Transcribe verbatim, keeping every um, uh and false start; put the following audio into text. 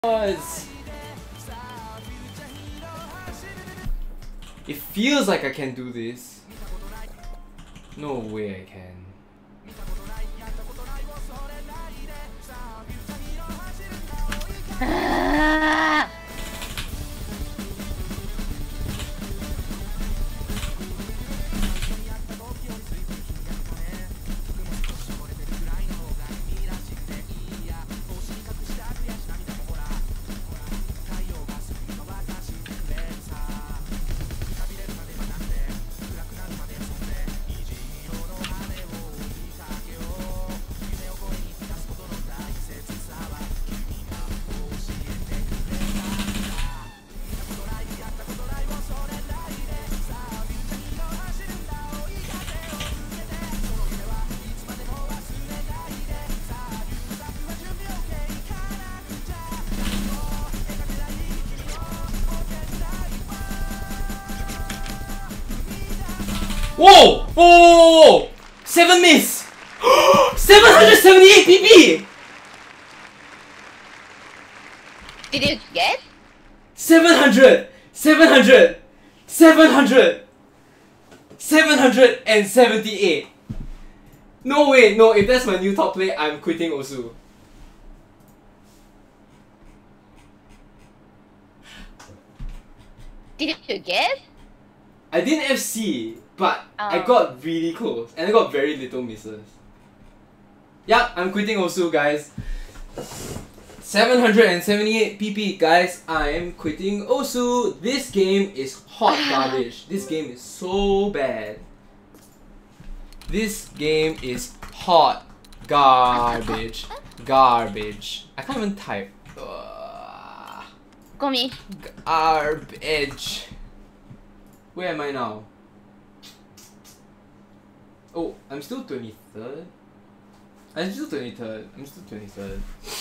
It feels like I can do this. No way I can. Whoa! Whoa! Whoa! Whoa! Seven miss! seven hundred seventy-eight P P! Did you get? seven hundred! seven hundred! seven hundred! seven hundred seventy-eight! No way, no, if that's my new top play, I'm quitting Osu. Did you get? I didn't F C, but oh. I got really close and I got very little misses. Yup, I'm quitting Osu, guys. seven hundred seventy-eight P P, guys. I am quitting Osu. This game is hot garbage. This game is so bad. This game is hot garbage. Garbage. I can't even type. Uh, Gomi. Garbage. Where am I now? Oh, I'm still twenty-third? I'm still twenty-third. I'm still twenty-third.